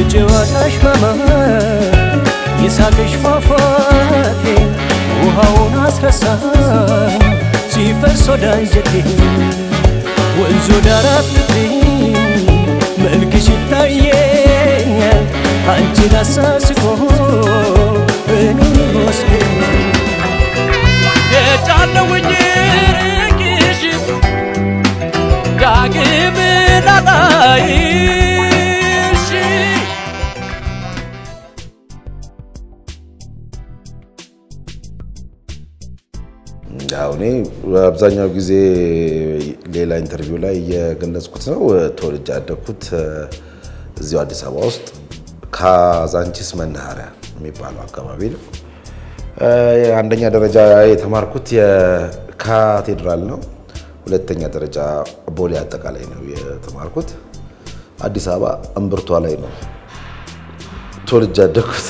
የጨዋታሽ ማማር የሳቅሽ ፏፏቴ ውሃውን አስረሳኝ ሲፈስ ወደ አንጀቴ ወንዙ ዳር አትጥሪኝ መልክሽ ይታየኛል አንቺን አሳስቆ እኔን ይወስደኛል የጫነውኝ ርቅሽ ዳግም ላላይሽ አሁን አብዛኛው ጊዜ ሌላ ኢንተርቪው ላይ የገለጽኩት ነው ተወልጄ ያደግኩት እዚሁ አዲስ አበባ ውስጥ ካዛንቺስ መናኸሪያ የሚባለው አካባቢ ነው አንደኛ ደረጃ የተማርኩት የካቴድራል ነው ሁለተኛ ደረጃ ቦሌ አጠቃላይ ነው የተማርኩት አዲስ አበባ እምብርቷ ላይ ነው ተወልጄ ያደግኩት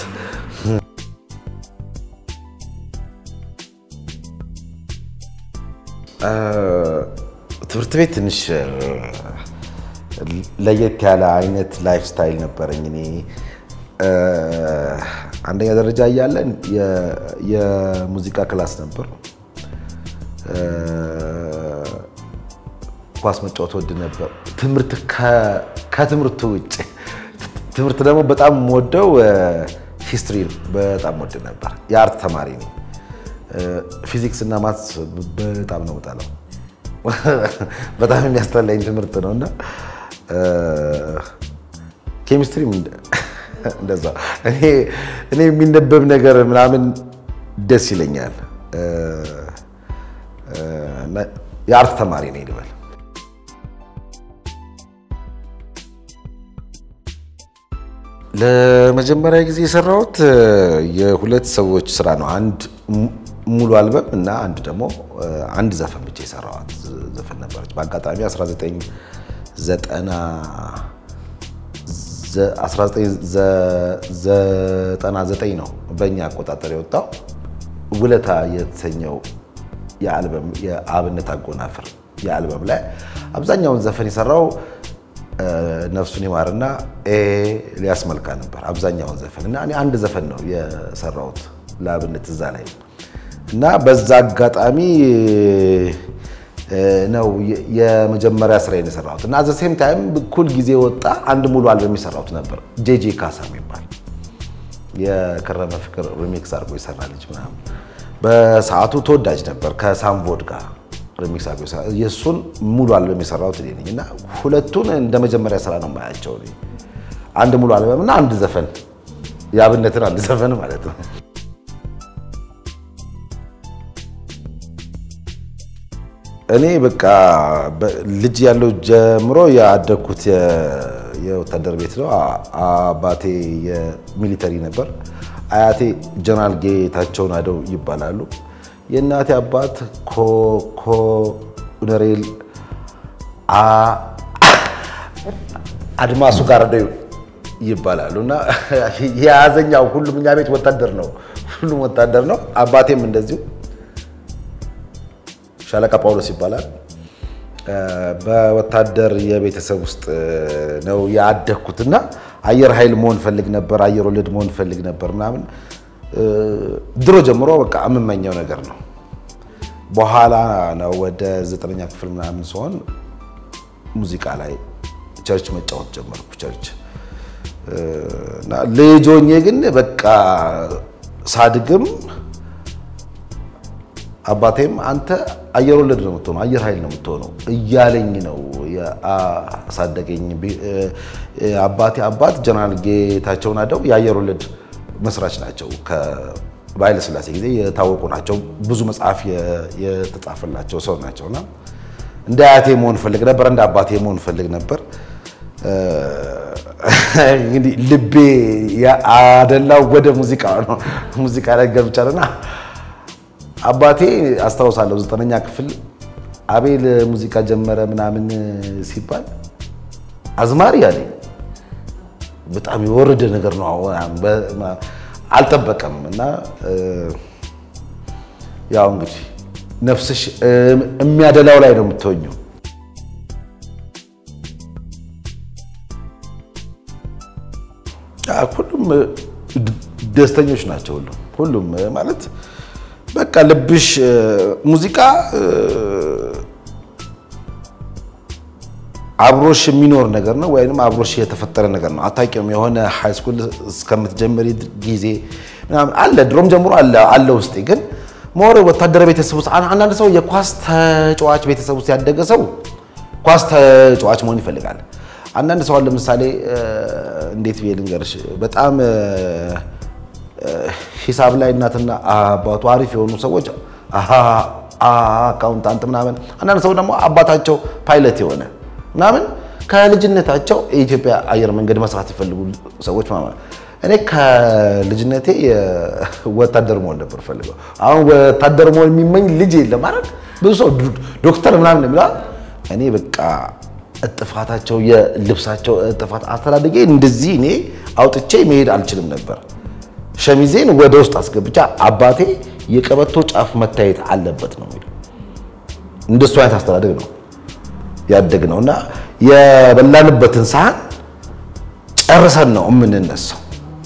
ትምህርት ቤት ትንሽ ለየት ያለ አይነት ላይፍ ስታይል ነበርኝ እኔ አንደኛ ደረጃ ያያለን የሙዚቃ ክላስ ነበር ኳስ መጫወት ወድ ነበር ትምህርት ከትምህርቱ ውጪ ትምህርት ደግሞ በጣም ወደው ሂስትሪ በጣም ወድ ነበር የአርት ተማሪ ነኝ ፊዚክስ እና ማትስ በጣም ነው የምጠላው በጣም የሚያስጠላኝ ትምህርት ነውና ኬሚስትሪ እንደዛ እኔ የሚነበብ ነገር ምናምን ደስ ይለኛል የአርት ተማሪ ነኝ ልበል ለመጀመሪያ ጊዜ የሰራሁት የሁለት ሰዎች ስራ ነው አንድ ሙሉ አልበም እና አንድ ደግሞ አንድ ዘፈን ብቻ የሰራሁት ዘፈን ነበርች በአጋጣሚ 1999 ነው በእኛ አቆጣጠር የወጣው ውለታ የተሰኘው የአልበም የአብነት አጎናፍር የአልበም ላይ አብዛኛውን ዘፈን የሰራው ነፍሱን ይማርና ኤልያስ መልካ ነበር አብዛኛውን ዘፈን እና እኔ አንድ ዘፈን ነው የሰራሁት ለአብነት እዛ ላይ እና በዛ አጋጣሚ ነው የመጀመሪያ ስራዬን የሰራሁት እና at the same time ኩል ጊዜ ወጣ አንድ ሙሉ አልበም የሰራሁት ነበር ጄጄ ካሳ የሚባል የከረመ ፍቅር ሪሚክስ አድርጎ የሰራ ልጅ ምናምን በሰዓቱ ተወዳጅ ነበር ከሳምቮድ ጋር ሪሚክስ አድርጎ የሱን ሙሉ አልበም የሰራሁት እኔ ነኝና ሁለቱን እንደ መጀመሪያ ስራ ነው ማያቸው አንድ ሙሉ አልበም እና አንድ ዘፈን ያብነትን አንድ ዘፈን ማለት ነው እኔ በቃ ልጅ ያለው ጀምሮ ያደኩት የወታደር ቤት ነው አባቴ የሚሊተሪ ነበር አያቴ ጀነራል ጌታቸው ናደው ይባላሉ የእናቴ አባት ኮሎኔል አድማሱ ጋርደው ይባላሉና ያዘኛው ሁሉም እኛ ቤት ወታደር ነው ሁሉም ወታደር ነው አባቴም እንደዚሁ ሻለቃ ጳውሎስ ይባላል በወታደር የቤተሰብ ውስጥ ነው ያደኩትና አየር ኃይል መሆን ፈልግ ነበር አየር ወለድ መሆን ፈልግ ነበር ምናምን ድሮ ጀምሮ በቃ አመመኛው ነገር ነው በኋላ ነው ወደ 9ኛ ክፍል ምናምን ሲሆን ሙዚቃ ላይ ቸርች መጫወት ጀመርኩ ቸርች እና ለጆኜ ግን በቃ ሳድግም አባቴም አንተ አየር ወለድ ነው የምትሆነው አየር ኃይል ነው የምትሆነው እያለኝ ነው ያሳደገኝ አባቴ አባት ጀነራል ጌታቸው ናደው የአየር ወለድ መስራች ናቸው ከባይለ ስላሴ ጊዜ የታወቁ ናቸው ብዙ መጽሐፍ የተጻፈላቸው ሰው ናቸውና እንደ አያቴ መሆን ፈልግ ነበር እንደ አባቴ መሆን ፈልግ ነበር እንግዲህ ልቤ ያደላው ወደ ሙዚቃ ነው ሙዚቃ ላይ ገብቻለና አባቴ አስተዋውሳለሁ 9ኛ ክፍል አቤል ሙዚቃ ጀመረ ምናምን ሲባል አዝማሪ ያለኝ በጣም ይወርድ ነገር ነው አልጠበቀም እና ያው እንግዲህ ነፍስሽ የሚያደላው ላይ ነው የምትሆኘው ደስተኞች ናቸው ሁሉም ማለት በቃ ልብሽ ሙዚቃ አብሮሽ የሚኖር ነገር ነው ወይንም አብሮሽ የተፈጠረ ነገር ነው አታውቂውም የሆነ ሃይ ስኩል እስከምትጀምሪ ጊዜ ምናምን አለ ድሮም ጀምሮ አለ ውስጥ ግን ሞር ወታደር ቤተሰብ ውስጥ አንዳንድ ሰው የኳስ ተጫዋች ቤተሰብ ውስጥ ያደገ ሰው ኳስ ተጫዋች መሆን ይፈልጋል አንዳንድ ሰው ለምሳሌ እንዴት ልንገርሽ በጣም ሂሳብ ላይ እናትና አባቱ አሪፍ የሆኑ ሰዎች አካውንታንት ምናምን አንዳንድ ሰው ደግሞ አባታቸው ፓይለት የሆነ ምናምን ከልጅነታቸው የኢትዮጵያ አየር መንገድ መስራት ይፈልጉ ሰዎች ማለት እኔ ከልጅነቴ ወታደር መሆን ነበር ፈልገው አሁን ወታደር መሆን የሚመኝ ልጅ የለም ማለት ብዙ ሰው ዶክተር ምናምን ነው የሚለው እኔ በቃ እጥፋታቸው የልብሳቸው እጥፋት አስተዳደጌ እንደዚህ እኔ አውጥቼ መሄድ አልችልም ነበር ሸሚዜን ወደ ውስጥ አስገብቻ አባቴ የቀበቶ ጫፍ መታየት አለበት ነው የሚለው እንደሱ አይነት አስተዳደግ ነው ያደግነውና የበላንበትን ሳህን ጨርሰን ነው የምንነሳው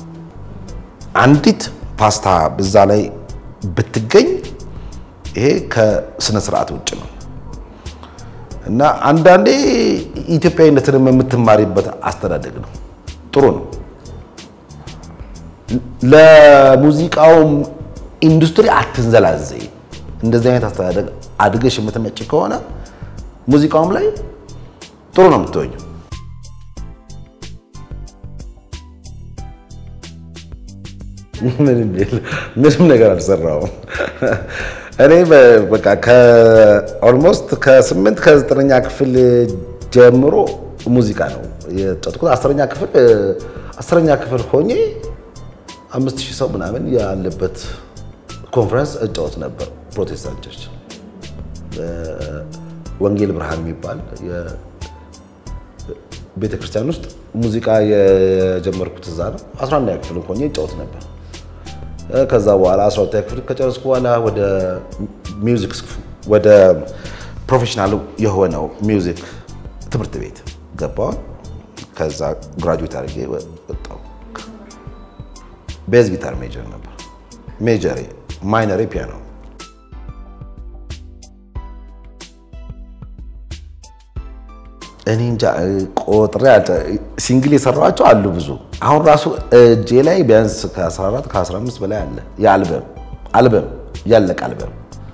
አንዲት ፓስታ በዛ ላይ ብትገኝ ይሄ ከስነ ስርዓት ውጭ ነው እና አንዳንዴ ኢትዮጵያዊነትን የምትማሪበት አስተዳደግ ነው ጥሩ ነው ለሙዚቃው ኢንዱስትሪ አትንዘላዘይ እንደዚህ አይነት አስተዳደግ አድገሽ የምትመጪ ከሆነ ሙዚቃውም ላይ ጥሩ ነው የምትሆኚ ምንም ነገር አልሰራውም እኔ በቃ ከኦልሞስት ከ8 ከ9ኛ ክፍል ጀምሮ ሙዚቃ ነው የተጫወትኩት 10ኛ ክፍል ሆኜ 5000 ሰው ምናምን ያለበት ኮንፈረንስ እጫወት ነበር ፕሮቴስታንት ቸርች ወንጌል ብርሃን የሚባል የቤተክርስቲያን ውስጥ ሙዚቃ የጀመርኩት እዛ ነው 11ኛ ክፍል ሆኜ እጫወት ነበር ከዛ በኋላ 12ኛ ክፍል ከጨረስኩ በኋላ ወደ ሚውዚክ ወደ ፕሮፌሽናል የሆነው ሚውዚክ ትምህርት ቤት ገባሁ ከዛ ግራጁዌት አድርጌ ወጣሁ ቤዝ ጊታር ሜጀር ነበር ሜጀር ማይነር ፒያኖ እኔ እንጃ ቆጥሬ ሲንግል የሰራኋቸው አሉ ብዙ አሁን ራሱ እጄ ላይ ቢያንስ ከ14 ከ15 በላይ አለ የአልበም ያለቀ አልበም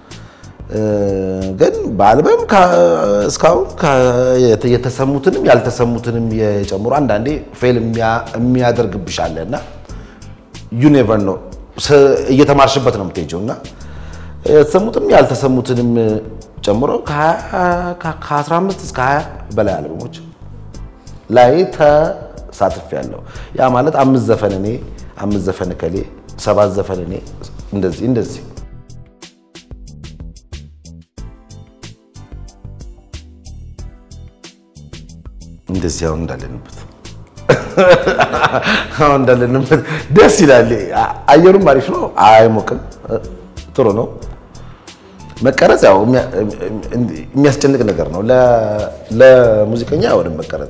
ግን በአልበም እስካሁን የተሰሙትንም ያልተሰሙትንም የጨምሩ አንዳንዴ ፌል የሚያደርግብሽ አለና you never know እየተማርሽበት ነው የምትሄጂውና የተሰሙትንም ያልተሰሙትንም ጨምሮ ከ15 እስከ 20 በላይ አልበሞች ላይ ተሳትፌያለሁ ያ ማለት 5 ዘፈን እኔ 5 ዘፈን ከሌ 7 ዘፈን እኔ እንደዚህ አሁን እንዳለንበት ደስ ይላል አየሩም አሪፍ ነው አይሞቅም ጥሩ ነው መቀረጽ ያው የሚያስጨንቅ ነገር ነው ለሙዚቀኛ ወደ መቀረጽ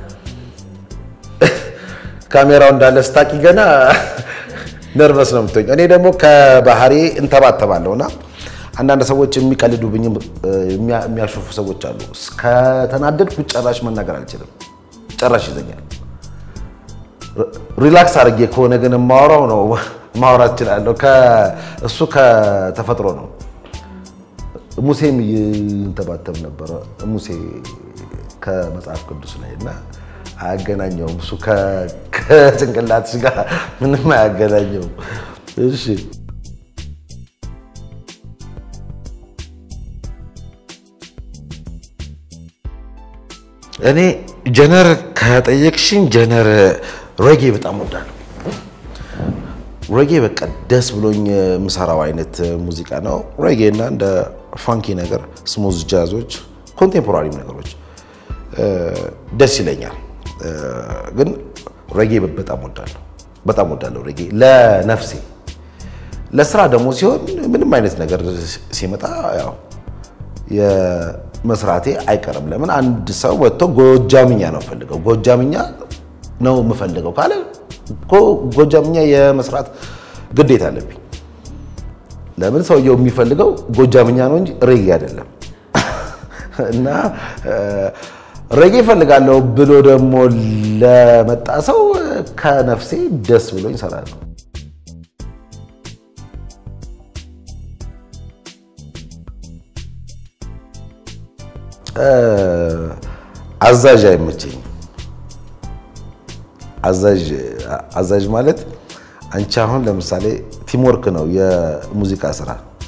ካሜራው እንዳለ ስታቂ ገና ነርቨስ ነው የምትሆኝ እኔ ደግሞ ከባህሪ እንተባተባለሁና አንዳንድ ሰዎች የሚቀልዱብኝ የሚያሾፉ ሰዎች አሉ ከተናደድኩ ጨራሽ መናገር አልችልም ጨራሽ ይዘኛል ሪላክስ አድርጌ ከሆነ ግን ማውራው ነው ማውራት ይችላልው እሱ ከተፈጥሮ ነው ሙሴም ይንተባተብ ነበር ሙሴ ከመጽሐፍ ቅዱስ ላይና አያገናኘውም እሱ ከጭንቅላትሽ ጋር ምንም አያገናኘውም እሺ እኔ ጀነር ከጠየቅሽኝ ጀነር ሬጌ በጣም ወዳለሁ ሬጌ በቃ ደስ ብሎኝ ምሰራው አይነት ሙዚቃ ነው ሬጌ እና እንደ ፋንኪ ነገር ስሙዝ ጃዞች ኮንቴምፖራሪ ነገሮች ደስ ይለኛል ግን ሬጌ በጣም ወዳለሁ ሬጌ ለነፍሴ ለስራ ደግሞ ሲሆን ምንም አይነት ነገር ሲመጣ ያው የመስራቴ አይቀርም ለምን አንድ ሰው ወጥቶ ጎጃምኛ ነው ፈልገው ጎጃምኛ ነው የምፈልገው ካለ ጎጃምኛ የመስራት ግዴታ አለብኝ ለምን ሰውየው የሚፈልገው ጎጃምኛ ነው እንጂ ሬጌ አይደለም እና ሬጌ ፈልጋለሁ ብሎ ደግሞ ለመጣ ሰው ከነፍሴ ደስ ብሎኝ ሰራለሁ አዛዥ አይመቸኝ አዛዥ ማለት አንቺ አሁን ለምሳሌ ቲምወርክ ነው የሙዚቃ ስራ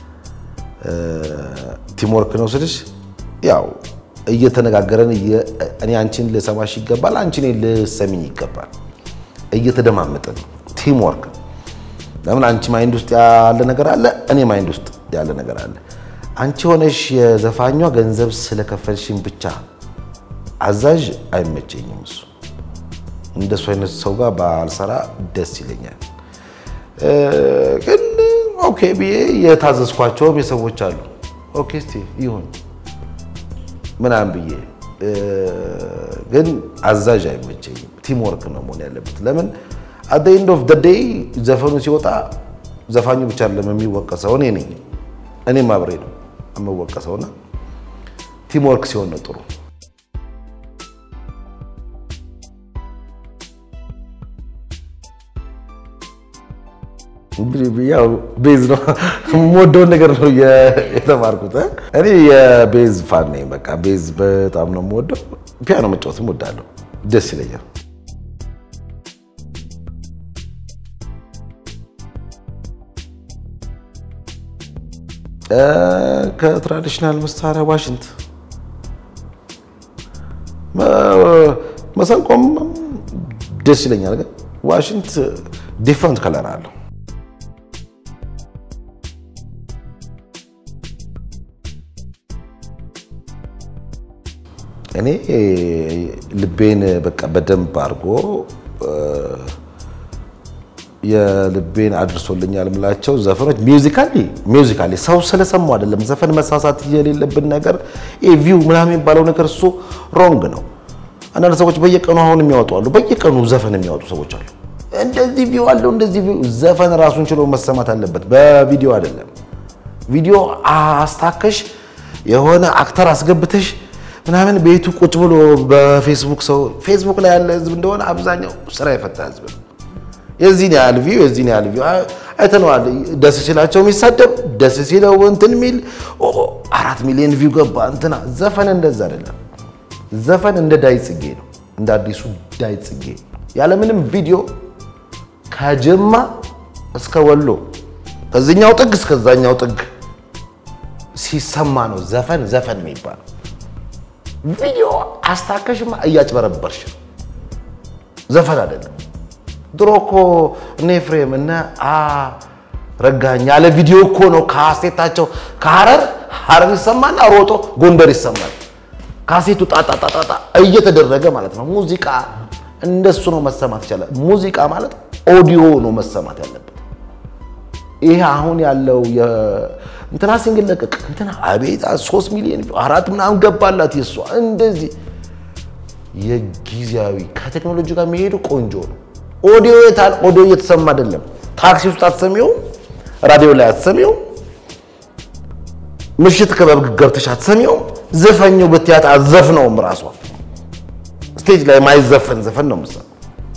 ቲምወርክ ነው ስለሽ ያው እየተነጋገረን እኔ አንቺን ለሰማሽ ይገባል አንቺ እኔ ለሰሚኝ ይገባል እየተደማመጠን ቲምወርክ ለምን አንቺ ማይንድ ውስጥ ያለ ነገር አለ እኔ ማይንድ ውስጥ ያለ ነገር አለ አንቺ ሆነሽ የዘፋኟ ገንዘብ ስለከፈልሽኝ ብቻ አዛዥ አይመቸኝም እሱ እንደሱ አይነት ሰው ጋር ባልሰራ ደስ ይለኛል ግን ኦኬ ቢዬ የታዘዝኳቸው የሰዎች አሉ ኦኬ እስቲ ይሁን ምናምን ብዬ ግን አዛዥ አይመቸኝም ቲም ወርክ ነው መሆን ያለበት ለምን at the end of the day ዘፈኑ ሲወጣ ዘፋኙ ብቻ አይደለም የሚወቀሰው እኔ ነኝ እኔም አብሬ ነው የምወቀሰውና ቲም ወርክ ሲሆን ነው ጥሩ እንግዲህ ያው ቤዝ ነው ሞዶን ነገር ነው የተማርኩት እኔ የቤዝ ፋን ነኝ በቃ ቤዝ በጣም ነው ሞዶ ፒያኖ መጫወትም ወዳለሁ ደስ ይለኛል ከትራዲሽናል መሳሪያ ዋሽንት መሰንቆም ደስ ይለኛል ግን ዋሽንት ዲፈረንት ከለር አለው እኔ ልቤን በቃ በደንብ አርጎ የልቤን አድርሶልኛል ምላቸው ዘፈኖች ሚውዚካሊ ሰው ስለሰማው አይደለም ዘፈን መሳሳት የሌለብን ነገር ቪው ምናምን የሚባለው ነገር እሱ ሮንግ ነው አንዳንድ ሰዎች በየቀኑ አሁን የሚያወጡ አሉ በየቀኑ ዘፈን የሚያወጡ ሰዎች አሉ እንደዚህ ቪው አለው እንደዚህ ቪው ዘፈን ራሱን ችሎ መሰማት አለበት በቪዲዮ አይደለም ቪዲዮ አስታከሽ የሆነ አክተር አስገብተሽ ምናምን ቤቱ ቁጭ ብሎ በፌስቡክ ሰው ፌስቡክ ላይ ያለ ህዝብ እንደሆነ አብዛኛው ስራ ይፈታ ህዝብ የዚህን ያህል ቪው አይተነዋል ደስ ሲላቸው የሚሳደብ ደስ ሲለው እንትን ሚል 4 ሚሊዮን ቪው ገባ እንትና ዘፈን እንደዛ አይደለም ዘፈን እንደ ዳይጽጌ ነው እንደ አዲሱ ዳይጽጌ ያለ ምንም ቪዲዮ ከጀማ እስከ ወሎ ከዚህኛው ጥግ እስከዛኛው ጥግ ሲሰማ ነው ዘፈን የሚባለው ቪዲዮ አስታከሽማ እያጭበረበርሽ ዘፈን አይደለም ድሮኮ ኔፍሬም እና ረጋኝ ያለ ቪዲዮ እኮ ነው ካሴታቸው ከሐረር ይሰማና ሮጦ ጎንደር ይሰማል ካሴቱ ጣጣ እየተደረገ ማለት ነው ሙዚቃ እንደሱ ነው መሰማት ይችላል ሙዚቃ ማለት ኦዲዮ ነው መሰማት ያለበት ይሄ አሁን ያለው እንትና ሲንግል ለቀቅ እንትና አቤት 3 ሚሊዮን 4 ምናምን ገባላት ይሷ እንደዚህ የጊዜያዊ ከቴክኖሎጂ ጋር የሚሄዱ ቆንጆ ነው ኦዲዮ እየተሰማ አይደለም ታክሲ ውስጥ አትሰሚው ራዲዮ ላይ አትሰሚው ምሽት ክበብ ገብተሽ አትሰሚው ዘፈኙ በቲያታ ዘፈነውም ራሷ ስቴጅ ላይ ማይዘፈን ዘፈን ነው መሰለኝ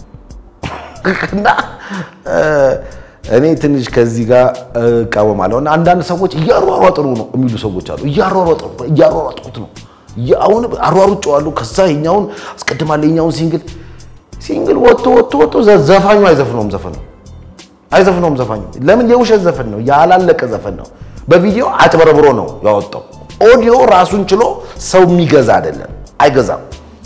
እና እኔ ትንሽ ከዚህ ጋር ቃወማለሁና አንዳንድ ሰዎች እያሯሯጡ ነው የሚሉ ሰዎች አሉ እያሯሯጡት ነው ያውን አሯሩጫዋሉ ከዛ ይኛውን አስቀድማለኛውን ሲንግል ወጥቶ ዘፋኙ አይዘፍነውም ዘፋኙ ለምን የውሸት ዘፈን ነው ያላለቀ ዘፈን ነው በቪዲዮ አጭበረብሮ ነው ያወጣው ኦዲዮ ራሱን ችሎ ሰው የሚገዛ አይደለም አይገዛም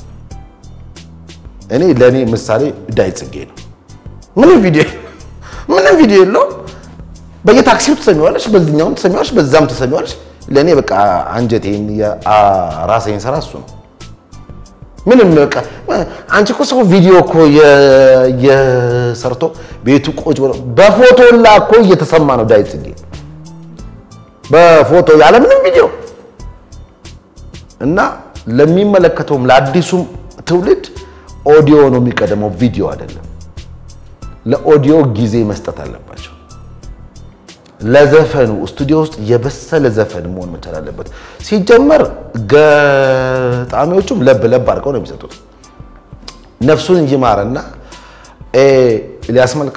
እኔ ለኔ ምሳሌ ዳይጽጌ ነው ምንም ቪዲዮ የለው በየታክሲው ተሰሚዋለሽ በዚህኛው ተሰሚዋለሽ በዛም ተሰሚዋለሽ ለኔ በቃ አንጀቴን ራሴን ሰራሱ ነው ምንም በቃ አንቺ እኮ ሰው ቪዲዮ እኮ የሰርቶ ቤቱ ቁጭ ብሎ በፎቶ ላኮ እየተሰማ ነው ዳይጽጌ በፎቶ ያለ ምንም ቪዲዮ እና ለሚመለከተውም ለአዲሱም ትውልድ ኦዲዮ ነው የሚቀደመው ቪዲዮ አይደለም ለኦዲዮ ጊዜ መስጠት አለባቸው ለዘፈኑ ስቱዲዮ ውስጥ የበሰለ ዘፈን መሆን መቻል አለበት ሲጀመር ገጣሚዎቹም ለብ አድርገው ነው የሚሰጡት ነፍሱን ይማረና ሊያስመልካ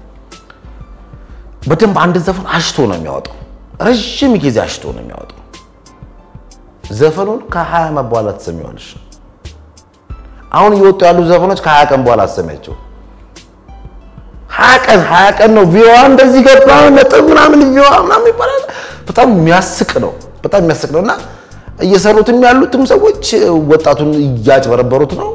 በደንብ አንድ ዘፈን አሽቶ ነው የሚያወጣው ረጅም ጊዜ አሽቶ ነው የሚያወጣው ዘፈኑን ከ20 ዓመት በኋላ ተሰሚዋለሽ አሁን ይወጡ ያሉ ዘፈኖች ከ20 ቀን በኋላ ተሰሚያቸው 20 ቀን ነው ቪዋ እንደዚህ ገባ ነጥብ ምናምን ቪዋ ምናምን ይባላል በጣም የሚያስቅ ነውና እየሰሩትም ያሉትም ሰዎች ወጣቱን ያጭበረበሩት ነው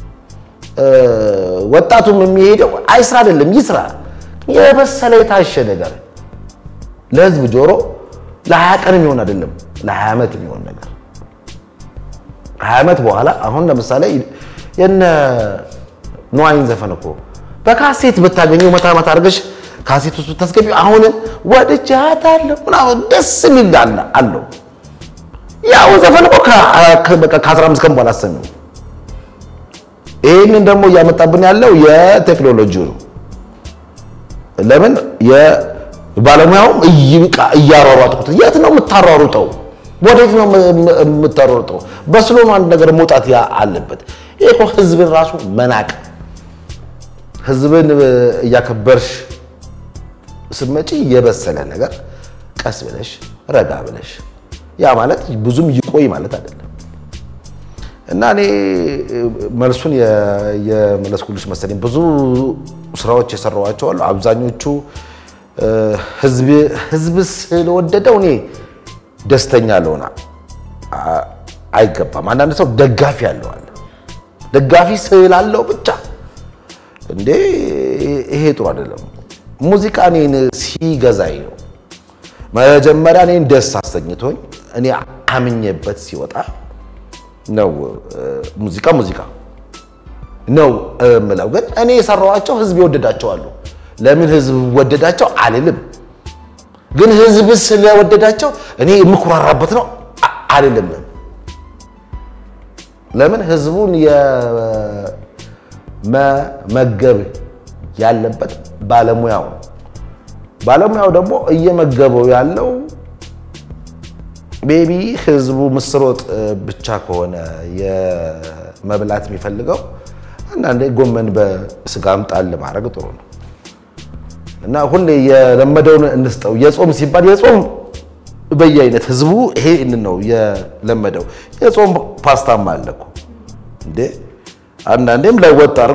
ወጣቱም የሚሄደው አይስራ አይደለም ይስራ የበሰለ የታሸ ነገር ለህዝብ ጆሮ ለ20 ቀን የሚሆን አይደለም ለ20 ዓመት የሚሆን ነገር 20 ዓመት በኋላ አሁን ለምሳሌ የነ ኖአይን ዘፈን እኮ በካሴት በታገኘው መታ አድርገሽ ካሴት ውስጥ ተስገቢው አሁን ወደጃታለሁ ምናምን ደስ የሚል አለው ያው ዘፈን እኮ ከ15 ቀን በኋላ አሰኘው ይሄንን ደግሞ ያመጣብን ያለው የቴክኖሎጂ ነው ለምን የባለሙያውም እያሯሯጡት የት ነው የምታሯሩጠው ወዴት ነው የምታሯሩጠው በስሎ ነው አንድ ነገር መውጣት አለበት ይሄ ህዝብን ራሱ መናቅ ህዝብን ያከበርሽ ስመጪ የበሰለ ነገር ቀስ ብለሽ ረጋ ብለሽ ያ ማለት ብዙም ይቆይ ማለት አይደለም እና እኔ መልሱን የመለስኩልሽ መሰለኝ ብዙ ስራዎች የሰራዋቸው አሉ አብዛኞቹ ህዝብ ስለወደደው እኔ ደስተኛ ለሆነ አይገባም አንዳንድ ሰው ደጋፊ ያለው አለ ደጋፊ ስላለው ብቻ እንዴ ይሄ ጥሩ አይደለም ሙዚቃ እኔን ሲገዛኝ ነው መጀመሪያ እኔን ደስ አሰኝቶኝ እኔ አምኜበት ሲወጣ ነው ሙዚቃ ነው ምለው ግን እኔ የሰራዋቸው ህዝብ ይወደዳቸው አሉ ለምን ህዝብ ወደዳቸው አልልም ግን ህዝብ ስለወደዳቸው እኔ የምኩራራበት ነው አልልም ለምን ህዝቡን የመገብ ያለበት ባለሙያው ደግሞ እየመገበው ያለው ቤቢ ህዝቡ ምስሮጥ ብቻ ከሆነ የመብላት የሚፈልገው አንዳንዴ ጎመን በስጋም ጣል ማድረግ ጥሩ ነው እና ሁሌ የለመደውን እንስጠው የጾም ሲባል የጾም በየአይነት ህዝቡ ይሄን ነው የለመደው የጾም ፓስታም አለኩ እንዴ አንዳንዴም ለወጥ አድርጎ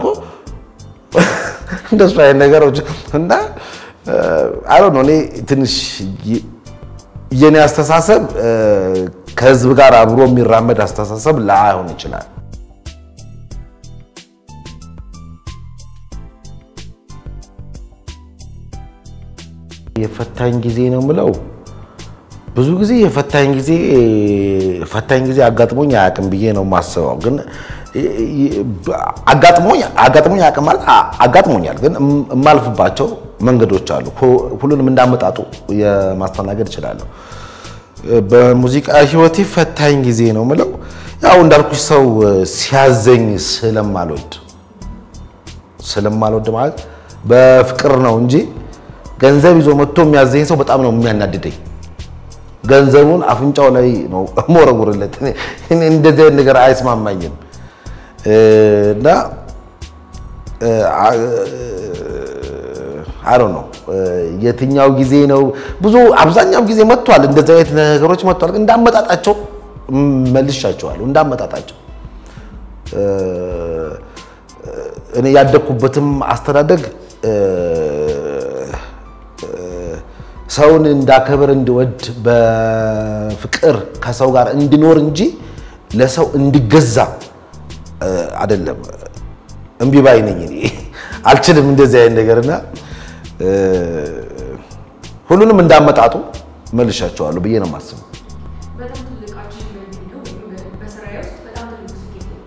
እንደሱ አይነት ነገሮች እና አይ ዶንት ኖ እኔ ትንሽ የኔ አስተሳሰብ ከህዝብ ጋር አብሮ የሚራመድ አስተሳሰብ ላይሆን ይችላል የፈታኝ ጊዜ ነው ምለው ብዙ ጊዜ የፈታኝ ጊዜ አጋጥሞኝ አያውቅም ብዬ ነው ማስበው ግን አጋጥሞኛል ግን ማልፍባቸው መንገዶች አሉ ሁሉንም እንዳመጣጡ የማስተናገድ ይችላል በሙዚቃ ህይወቴ ፈታኝ ጊዜ ነው ምለው ያው እንዳልኩሽ ሰው ሲያዘኝ ስለማልወድ ማለት በፍቅር ነው እንጂ ገንዘብ ይዞ መጥቶ የሚያዘኝ ሰው በጣም ነው የሚያናድደኝ ገንዘቡን አፍንጫው ላይ ነው ሞረጉርለት እንደዚህ ነገር አይስማማኝም እና I don't know የትኛው ጊዜ ነው ብዙ አብዛኛው ጊዜ መጥቷል እንደዚህ አይነት ነገሮች መጥቷል እንዳመጣጣቸው መልሻቸዋለሁ እንዳመጣጣቸው እኔ ያደኩበትም አስተዳደግ ሰውን እንዳከብር እንድወድ በፍቅር ከሰው ጋር እንድኖር እንጂ ለሰው እንድገዛ አይደለም እንቢ ባይ ነኝ እኔ አልችልም እንደዚህ አይነት ነገርና ሁሉንም እንዳመጣጡ መልሻቸዋለሁ ብዬ ነው ማስበው በጣም ትልቃችሁ ነው በስራዬ ውስጥ በጣም ትልቅ ስኬት ነው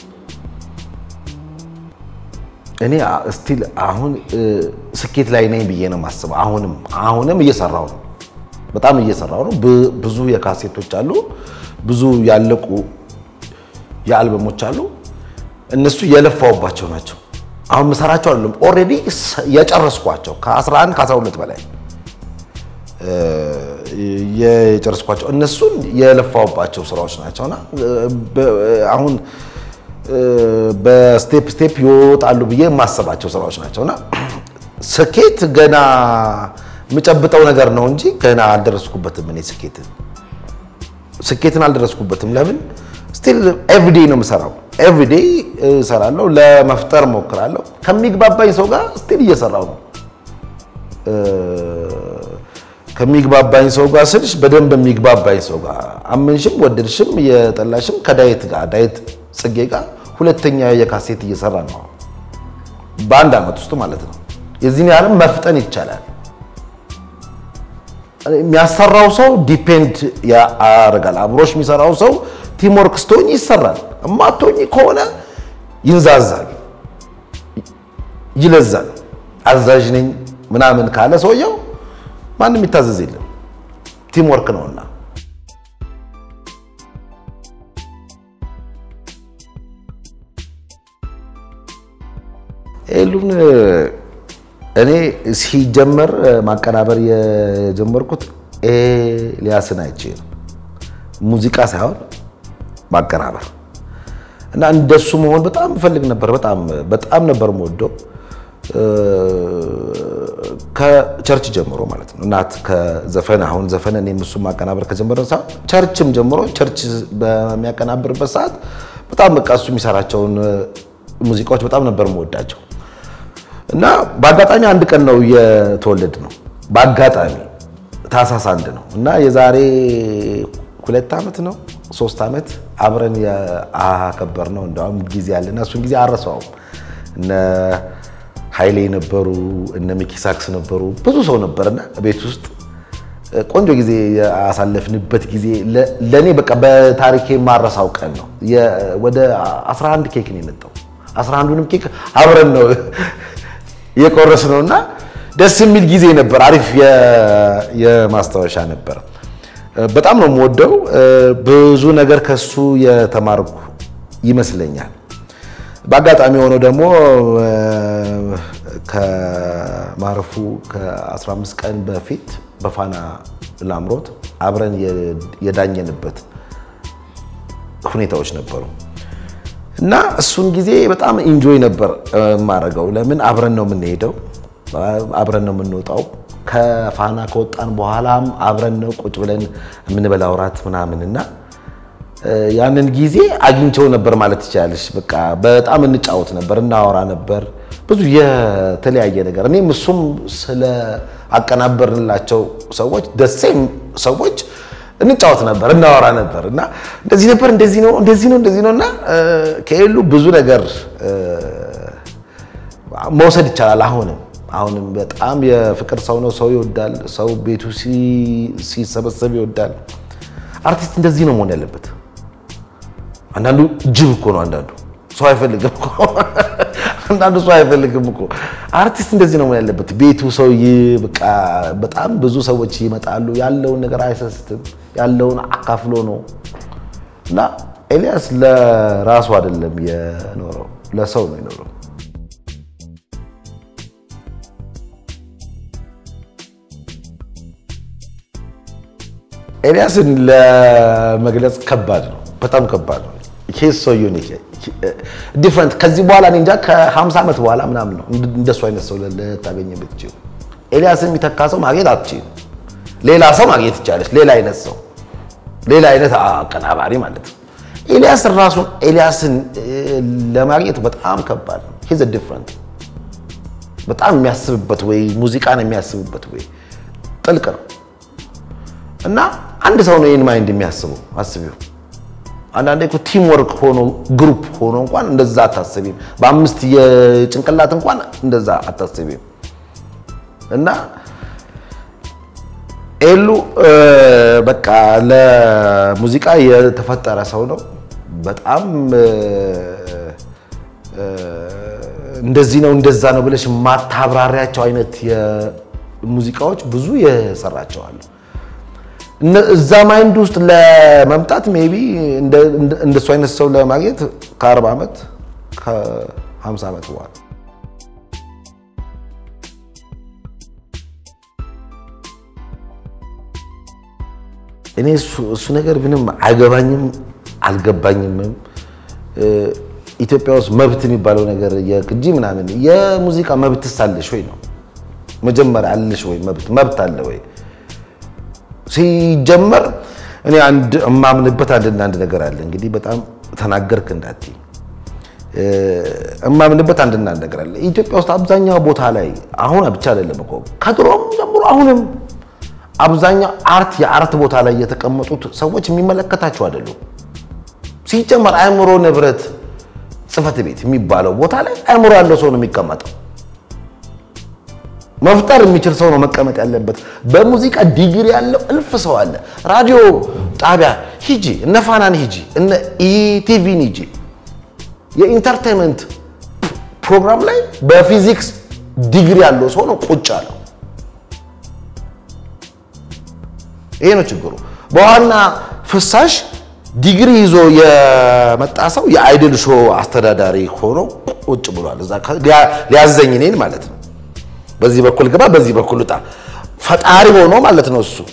እኔ ስቲል አሁን ስኬት ላይ ነኝ ብዬ ነው ማስበው አሁንም እየሰራው ነው በጣም እየሰራው ነው ብዙ የካሴቶች አሉ ብዙ ያለቁ የአልበሞች አሉ እነሱ የለፋውባቸው ናቸው አሁን መሰራቸው አይደለም ኦሬዲ የጨረስኳቸው ከ11 ከ12 በላይ የጨረስኳቸው እነሱን የለፋውባቸው ስራዎች ናቸውና አሁን በስቴፕ ይወጣሉ ብዬ ማሰባቸው ስራዎች ናቸውና ስኬት ገና ምጨብጠው ነገር ነው እንጂ ገና አልደረስኩበትም እኔ ስኬትን አልደረስኩበትም ለምን still every day ነው የምሰራው every day እሰራለሁ ለመፍጠር ሞክራለሁ ከሚግባባኝ ሰው ጋር still እየሰራው ነው ከሚግባባኝ ሰው ጋር ስልሽ በደንብ የሚግባባኝ ሰው ጋር አመንሽም ወደድሽም የጠላሽም ከዳይት ጋር ዳይት ጽጌ ጋር ሁለተኛ የካሴት እየሰራ ነው በአንድ አመት ውስጥ ማለት ነው የዚህን ያህል መፍጠን ይቻላል የሚያሰራው ሰው ዲፔንድ ያደርጋል አብሮሽ የሚሰራው ሰው ቲም ወርክ ስቶኝ ይሰራል ማቶኝ ከሆነ ይንዛዛል ይለዛል አዛዥ ነኝ ምናምን ካለ ሰውየው ማንንም ይታዘዝ የለም ቲም ወርክ ነውና ኤሉን እኔ ሲጀመር ማቀናበር የጀመርኩት ኤልያስን አይቼ ነው ሙዚቃ ሳይሆን ማቀናበር እና እንደሱ መሆን በጣም ፈልግ ነበር በጣም ነበር የምወደው ከቸርች ጀምሮ ማለት ነው እናት ከዘፈን አሁን ዘፈን እኔም እሱ ማቀናበር ከጀመረ ሰዓት ቸርችም ጀምሮ ቸርች በሚያቀናብርበት ሰዓት በጣም በቃ እሱ የሚሰራቸውን ሙዚቃዎች በጣም ነበር የምወዳቸው እና በአጋጣሚ አንድ ቀን ነው የተወለድ ነው በአጋጣሚ ታሳስ አንድ ነው እና የዛሬ 2 አመት ነው 3 አመት አብረን ያከበር ነው እንደውም ጊዜ ያለና እሱን ጊዜ አረሳው እነ ኃይሌ ነበሩ እነ ሚኪሳክስ ነበሩ ብዙ ሰው ነበርና ቤት ውስጥ ቆንጆ ጊዜ ያሳለፍንበት ጊዜ ለኔ በቃ በታሪኬ ማረሳው ቀን ነው ወደ 11 ኬክ ነው የመጣው 11ንም ኬክ አብረን ነው የቆረስነውና ደስ የሚል ጊዜ ነበር አሪፍ የማስታወሻ ነበር በጣም ነው የምወደው ብዙ ነገር ከሱ የተማርኩ ይመስለኛል በአጋጣሚ ሆኖ ደግሞ ከማረፉ ከ15 ቀን በፊት በፋና ላምሮት አብረን የዳኘንበት ሁኔታዎች ነበሩ እና እሱን ጊዜ በጣም ኢንጆይ ነበር ማረጋው ለምን አብረን ነው የምንሄደው አብረን ነው የምንወጣው ከፋና ከወጣን በኋላም አብረን ነው ቁጭ ብለን የምንበላው ራት ምናምንና ያንን ጊዜ አግኝቸው ነበር ማለት ይቻላልሽ በቃ በጣም እንጫወት ነበር እናወራ ነበር ብዙ የተለያየ ነገር እኔም እሱም ስለ አቀናበርንላቸው ሰዎች ደሴም ሰዎች እንጫወት ነበር እናወራ ነበርና እንደዚህ ነውና ከኤሉ ብዙ ነገር መውሰድ ይቻላል አሁንም በጣም የፍቅር ሰው ነው ሰው ይወዳል ሰው ቤቱ ሲሰበሰብ ይወዳል አርቲስት እንደዚህ ነው መሆን ያለበት አንዳንዱ ጅብ እኮ ነው አንዳንዱ ሰው አይፈልግም እኮ አርቲስት እንደዚህ ነው መሆን ያለበት ቤቱ ሰው በቃ በጣም ብዙ ሰዎች ይመጣሉ ያለውን ነገር አይሰስትም ያለውን አካፍሎ ነው እና ኤልያስ ለራሱ አይደለም የኖረው ለሰው ነው የኖረው ኤልያስን ለመግለጽ ከባድ ነው በጣም ከባድ ነው he's so unique different ከዚህ በኋላ እንጃ ከ50 አመት በኋላ ምናምን ነው እንደሱ አይነት ሰው ለታገኘበት ይችላል ኤልያስን የሚተካሰው ማግኘት አትችልም ሌላ ሰው ማግኘት ይቻላል ሌላ አይነት አቀናባሪ ማለት ነው ኤልያስን ለማግኘት በጣም ከባድ ነው he's a different በጣም የሚያስብበት ወይ ሙዚቃን የሚያስብበት ወይ ጥልቅ ነው እና አንድ ሰው ነው ማይንድ የሚያስበው አስቢው አንዳንዴ እኮ ቲም ወርክ ሆኖ ግሩፕ ሆኖ እንኳን እንደዛ አታስቢም በአምስት የጭንቅላት እንኳን እንደዛ አታስቢም እና ኤሉ በቃ ለሙዚቃ የተፈጠረ ሰው ነው በጣም እንደዚህ ነው እንደዛ ነው ብለሽ ማታብራሪያቸው አይነት የሙዚቃዎች ብዙ የሰራቸው አሉ እዛ ማይንድ ውስጥ ለመምጣት ሜቢ እንደሱ አይነት ሰው ለማግኘት ከ40 አመት ከ50 አመት በኋላ እኔ እሱ ነገር ምንም አይገባኝም አልገባኝም ኢትዮጵያ ውስጥ መብት የሚባለው ነገር የቅጂ ምናምን የሙዚቃ መብት ሳለሽ ወይ ነው መጀመሪያ አለሽ ወይ መብት አለ ወይ ሲጀመር እኔ አንድ እማምንበት አንድ ነገር አለ እንግዲህ በጣም ተናገርክ እንዳትዪ እማምንበት አንድ ነገር አለ ኢትዮጵያ ውስጥ አብዛኛው ቦታ ላይ አሁን ብቻ አይደለም እኮ ከድሮም ጀምሮ አሁንም አብዛኛው የአርት ቦታ ላይ የተቀመጡት ሰዎች የሚመለከታቸው አይደሉም ሲጀመር አእምሮ ንብረት ጽፈት ቤት የሚባለው ቦታ ላይ አእምሮ ያለው ሰው ነው የሚቀመጠው መፍጠር የሚችል ሰው ነው መቀመጥ ያለበት በሙዚቃ ዲግሪ ያለው እልፍ ሰው አለ ራዲዮ ጣቢያ ሂጂ እነ ፋናን ሂጂ እነ ኢቲቪን ሂጂ የኢንተርቴይንመንት ፕሮግራም ላይ በፊዚክስ ዲግሪ ያለው ሰው ነው ቁጭ ያለው ይሄ ነው ችግሩ በዋና ፍሳሽ ዲግሪ ይዞ የመጣ ሰው የአይድል ሾው አስተዳዳሪ ሆኖ ቁጭ ብሏል እዛ ሊያዘኝ እኔን ማለት ነው በዚህ በኩል ገባ በዚህ በኩል ወጣ ፈጣሪ ሆኖ ማለት ነው እሱ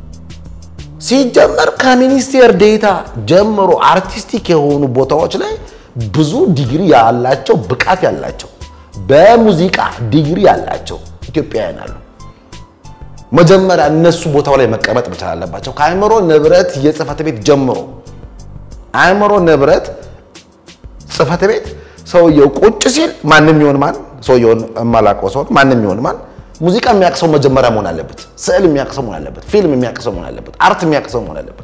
ሲጀመር ከሚኒስቴር ዴታ ጀምሮ አርቲስቲክ የሆኑ ቦታዎች ላይ ብዙ ዲግሪ ያላቸው ብቃት ያላቸው በሙዚቃ ዲግሪ ያላቸው ኢትዮጵያውያን አሉ መጀመሪያ እነሱ ቦታው ላይ መቀመጥ መቻል አለባቸው ከአእምሮ ንብረት የጽፈት ቤት ጀምሮ አእምሮ ንብረት ጽፈት ቤት ሰውየው ቁጭ ሲል ማንንም ይሆን ማን ሰውየውን ማላቀው ሰው ማንንም ይሆን ማን ሙዚቃ የሚያቅሰው መጀመሪያ መሆን አለበት ስዕል የሚያቅሰው መሆን አለበት ፊልም የሚያቅሰው መሆን አለበት አርት የሚያቅሰው መሆን አለበት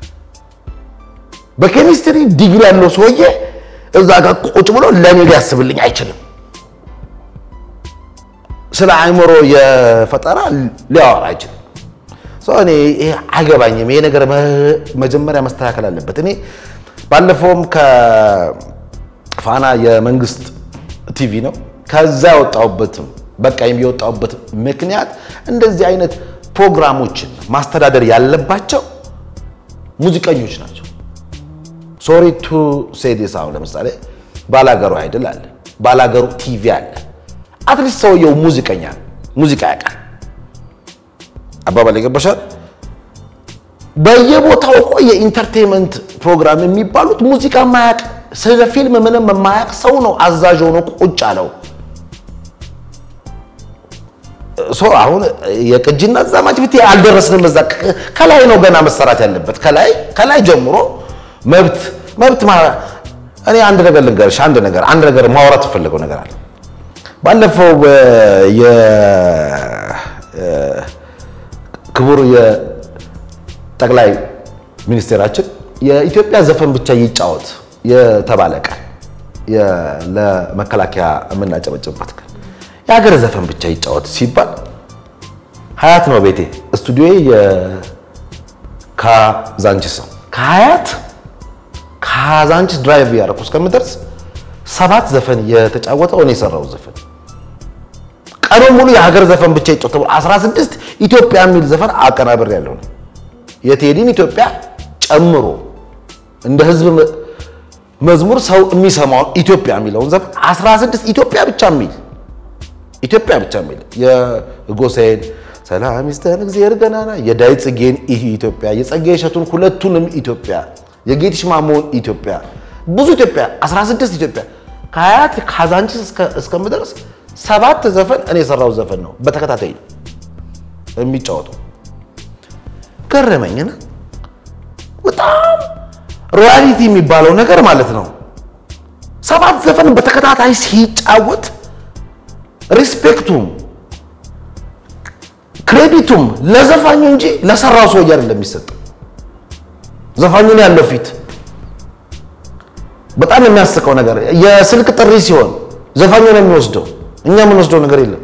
በኬሚስትሪ ዲግሪ ያለው ሰውዬ እዛ ጋር ቁጭ ብሎ ለኔ ሊያስብልኝ አይችልም ስለ አእምሮ የፈጠራ ሊያወራ አይችልም እኔ አይገባኝም ይሄ ነገር መጀመሪያ መስተካከል አለበት እኔ ባለፈውም ከፋና የመንግስት ቲቪ ነው ከዛ ወጣውበትም በቃ የሚወጣውበት ምክንያት እንደዚህ አይነት ፕሮግራሞችን ማስተዳደር ያለባቸው ሙዚቀኞች ናቸው ሶሪ ቱ ሴይ ዲስ አሁን ለምሳሌ ባላገሩ አይደል አለ ባላገሩ ቲቪ አለ አትሊስት ሰውየው ሙዚቀኛ ሙዚቃ ያውቃል አባባል ይገባሻል በየቦታው እኮ የኢንተርቴይንመንት ፕሮግራም የሚባሉት ሙዚቃ ማያቅ ስለ ፊልም ምንም ማያቅ ሰው ነው አዛዥ ሆኖ ቁጭ አለው አሁን የቅጂና ዘማች ብቻ አልደረስንም እዛ ከላይ ነው ገና መሰራት ያለበት ከላይ ጀምሮ መብት እኔ አንድ ነገር ልንገርሽ አንድ ነገር ማውራት ፈልገው ነገር አለ ባለፈው ክቡር የጠቅላይ ሚኒስቴራችን የኢትዮጵያ ዘፈን ብቻ ይጫወት የተባለቀ ለመከላከያ የምናጨበጭብበት የሀገር ዘፈን ብቻ ይጫወት ሲባል ሀያት ነው ቤቴ ስቱዲዮዬ የካዛንቺስ ካዛንቺስ ድራይቭ ያደረኩ እስከምደርስ 7 ዘፈን የተጫወተው እኔ የሰራው ዘፈን ቀኑ ሙሉ የሀገር ዘፈን ብቻ ይጫወተው 16 ኢትዮጵያ የሚል ዘፈን አቀናብር ያለው ነው የቴዲን ኢትዮጵያ ጨምሮ እንደ ህዝብ መዝሙር ሰው የሚሰማው ኢትዮጵያ የሚለውን ዘፈን 16 ኢትዮጵያ ብቻ የሚል የጎሳዬን ሰላም ይስጠን እግዚአብሔር ገናና የዳዊት ጽጌን ኢትዮጵያ የጸጋዬ እሸቱን ሁለቱንም ኢትዮጵያ የጌትሽ ማሞን ኢትዮጵያ ብዙ ኢትዮጵያ 16 ኢትዮጵያ ከሀያት ካዛንቺስ እስከምደርስ 7 ዘፈን እኔ የሰራው ዘፈን ነው በተከታታይ የሚጫወተው ገረመኝና በጣም ሮያሊቲ የሚባለው ነገር ማለት ነው 7 ዘፈን በተከታታይ ሲጫወት ሪስፔክቱም ክሬዲቱም ለዘፋኙ እንጂ ለሰራው ሰው አይደለም የሚሰጠው ዘፋኙን ያለው ፊት በጣም የሚያስቀው ነገር የስልክ ጥሪ ሲሆን ዘፋኙን የሚወስደው እኛ ምን ወስደው ነገር የለም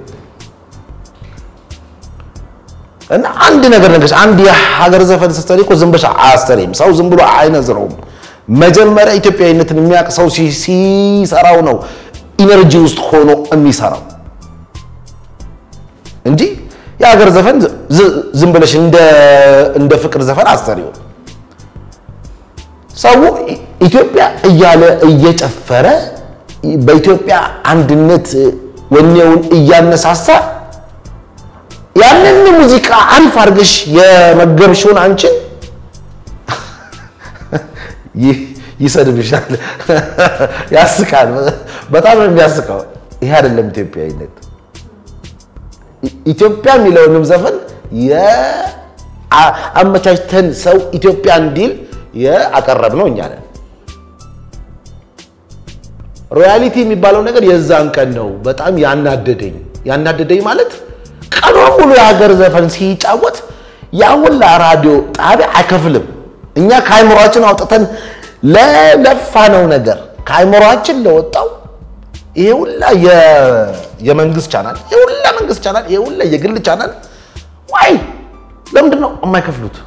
እና አንድ ነገር አንድ የሀገር ዘፈን ስትሰሪ እኮ ዝም ብለሽ አያስተሪም ሰው ዝም ብሎ አይነዝረውም መጀመሪያ ኢትዮጵያዊነትን የሚያውቅ ሰው ሲሰራው ነው ኢነርጂ ውስጥ ሆኖ የሚሰራው እንጂ የሀገር ዘፈን ዝም ብለሽ እንደ ፍቅር ዘፈን አስተሪው ሰው ኢትዮጵያ እያለ እየጨፈረ በኢትዮጵያ አንድነት ወኔውን እያነሳሳ ያንን ሙዚቃ አሪፍ አድርገሽ የመገብሽውን አንቺ ይሰድብሻል ያስቃል በጣም ነው የሚያስቀው ይሄ አይደለም ኢትዮጵያዊነት ኢትዮጵያ የሚለውንም ዘፈን የአመቻችተን ሰው ኢትዮጵያ እንዲል ያቀረብነው እኛ ነን ሪያሊቲ የሚባለው ነገር የዛን ቀን ነው በጣም ያናደደኝ ማለት ቀኑ ሙሉ የሀገር ዘፈን ሲጫወት ያውላ ራዲዮ ጣቢያ አይከፍልም እኛ ካይምሮአችን አውጥተን ለለፋነው ነገር ካይምሮአችን ለወጣው ይሄውላ የመንግስት ቻናል ይሄውላ የግል ቻናል ዋይ ለምንድነው የማይከፍሉት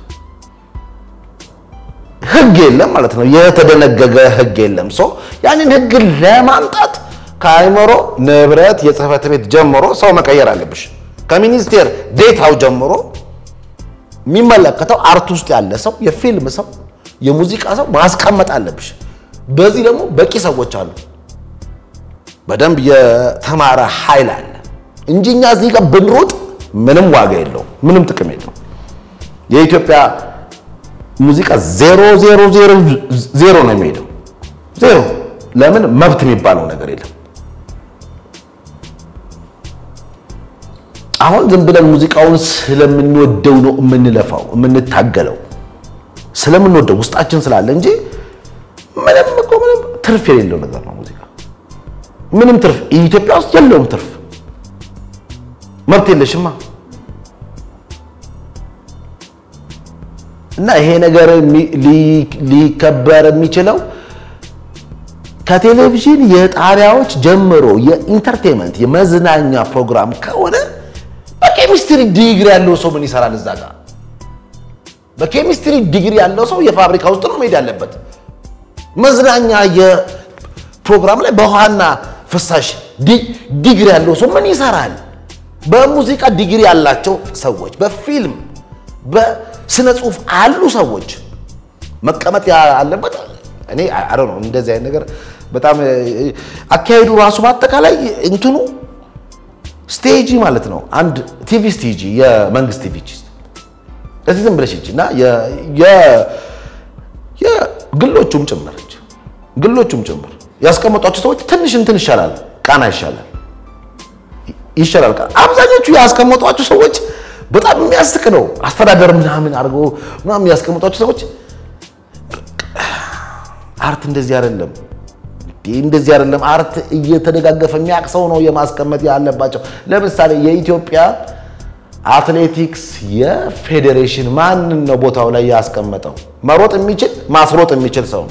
ህግ የለም ማለት ነው የተደነገገ ህግ የለም ሶ ያንን ህግ ለማምጣት ካይምሮ ንብረት የጽህፈት ቤት ጀምሮ ሰው መቀየር አለብሽ ከሚኒስቴር ዴታው ጀምሮ የሚመለከተው አርት ውስጥ ያለ ሰው የፊልም ሰው የሙዚቃ ሰው ማስቀመጥ አለብሽ በዚህ ደግሞ በቂ ሰዎች አሉ በደንብ የተማረ ኃይል አለ እንጂኛ እዚህ ጋር ብንሮጥ ምንም ዋጋ የለውም ምንም ጥቅም የለውም የኢትዮጵያ ሙዚቃ 000 ነው የሚሄደው 0 ለምን መብት የሚባለው ነገር የለም አሁን ዝም ብለን ሙዚቃውን ስለምንወደው ነው የምንለፋው የምንታገለው ስለምንወደው ውስጣችን ስላለ እንጂ ምንም ትርፍ የሌለው ነገር ነው ሙዚቃ ምንም ትርፍ ኢትዮጵያ ውስጥ የለውም ትርፍ መብት የለሽማ እና ይሄ ነገር ሊከበር የሚችለው ከቴሌቪዥን የጣሪያዎች ጀምሮ የኢንተርቴይንመንት የመዝናኛ ፕሮግራም ከሆነ በኬሚስትሪ ዲግሪ ያለው ሰው ምን ይሰራል እዛ ጋር በኬሚስትሪ ዲግሪ ያለው ሰው የፋብሪካ ውስጥ ነው መሄድ ያለበት መዝናኛ የፕሮግራም ላይ በውሃና ፍሳሽ ዲግሪ ያለው ሰው ምን ይሰራል በሙዚቃ ዲግሪ ያላቸው ሰዎች በፊልም በስነ ጽሁፍ አሉ ሰዎች መቀመጥ ያለበት እኔ አይ ዶንት ኖ እንደዚህ አይነት ነገር በጣም አካሄዱ ራሱ ማጠቃላይ እንትኑ ስቴጂ ማለት ነው አንድ ቲቪ ስቴጂ የመንግስት ቲቪ እዚህ ዝም ብለሽ እና የግሎቹም ጭምር ያስቀመጧቸው ሰዎች ትንሽ እንትን ይሻላል ቃና ይሻላል አብዛኞቹ ያስቀመጧቸው ሰዎች በጣም የሚያስቅ ነው አስተዳደር ምናምን አርጎ ምናምን ያስቀመጧቸው ሰዎች አርት እንደዚህ አይደለም አርት እየተደጋገፈ የሚያቅሰው ነው የማስቀመጥ ያለባቸው ለምሳሌ የኢትዮጵያ አትሌቲክስ የፌዴሬሽን ማን ነው ቦታው ላይ ያስቀመጠው መሮጥ የሚችል ማስሮጥ የሚችል ሰው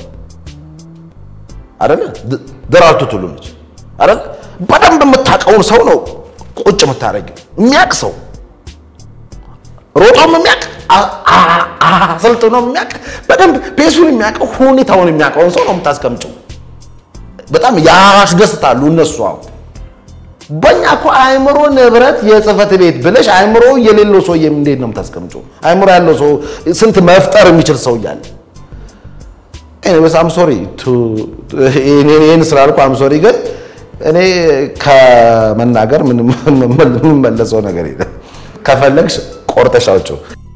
አይደል ደራርቱ ቱሉ ነች አይደል በደንብ የምታቀውን ሰው ነው ቁጭ የምታረጊው የሚያቅሰው ሮጦም የሚያቅ አሰልጥኖ የሚያቅ በደንብ ፔሱን የሚያቅ ሁኔታውን የሚያቀውን ሰው ነው የምታስቀምጪው በጣም ያስደስታሉ እነሱ አሁን በእኛ እኮ አይምሮ ንብረት የጽህፈት ቤት ብለሽ አይምሮ የሌለው ሰው እንዴት ነው የምታስቀምጪው አይምሮ ያለው ሰው ስንት መፍጠር የሚችል ሰው ይያል anyways I'm sorry to እኔን ስላልኩ I'm sorry ግን እኔ ከመናገር ምንም መለሰው ነገር የለም ከፈለግሽ ቆርጠሽ አውጪው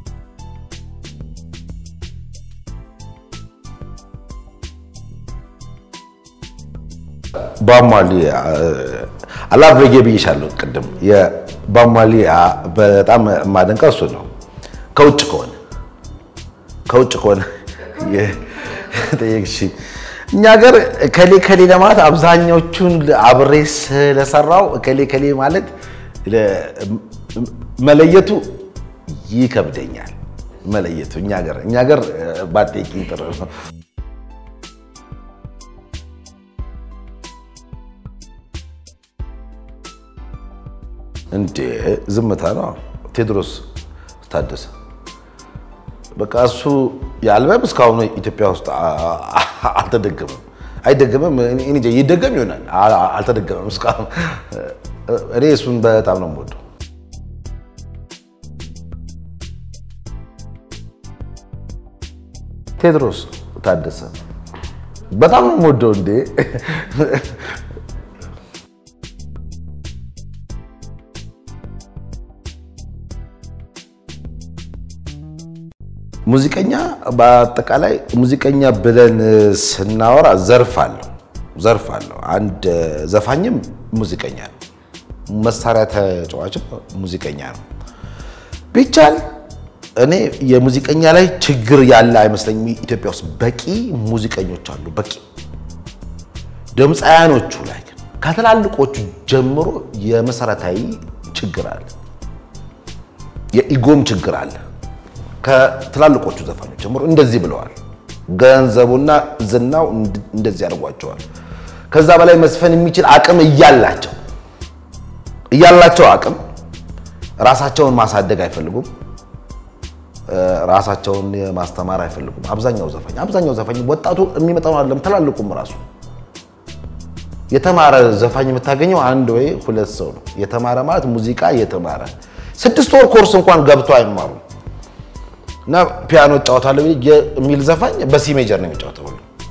ባማሊያ አላብረጌ ብዬሻለሁ ቅድም የባማሊያ በጣም ማደንቀው እሱ ነው ከውጭ ከሆነ የጠየቅሽ እኛ ሀገር ከሌ ለማለት አብዛኞቹን አብሬስ ለሰራው ከሌ ማለት መለየቱ ይከብደኛል መለየቱ እኛ ሀገር ባጤቂን ጥሩ ነው እንዴ ዝምታ ነው ቴድሮስ ታደሰ በቃ እሱ ያልበም እስካሁን ኢትዮጵያ ውስጥ አይደገምም እኔ ይደገም ይሆናል አልተደገመም እስካሁን እኔ እሱን በጣም ነው የምወደው ቴድሮስ ታደሰ በጣም ነው የምወደው እንዴ ሙዚቀኛ በአጠቃላይ ሙዚቀኛ ብለን ስናወራ ዘርፍ አለው አንድ ዘፋኝም ሙዚቀኛ ነው መሳሪያ ተጫዋችም ሙዚቀኛ ነው ቢቻል እኔ የሙዚቀኛ ላይ ችግር ያለ አይመስለኝም ኢትዮጵያ ውስጥ በቂ ሙዚቀኞች አሉ በቂ ድምጻያኖቹ ላይ ከተላልቆቹ ጀምሮ የመሰረታዊ ችግር አለ የኢጎም ችግር አለ ከተላልቆቹ ዘፋኞች ጀምሮ እንደዚህ ብለዋል ገንዘቡና ዝናው እንደዚህ ያርጓቸዋል ከዛ በላይ መስፈን የሚችል አቅም እያላቸው አቅም ራሳቸውን ማሳደግ አይፈልጉም ራሳቸውን ማስተማር አይፈልጉም አብዛኛው ዘፋኝ ወጣቱ የሚመጣው አይደለም ተላልቁም ራሱ የተማረ ዘፋኝ የምታገኘው አንድ ወይ ሁለት ሰው ነው የተማረ ማለት ሙዚቃ የተማረ 6 ወር ኮርስ እንኳን ገብቶ አይማሩ እና ፒያኖ ጫወታለሁ የሚል ዘፋኝ በሲ ሜጀር ነው የሚጫወተው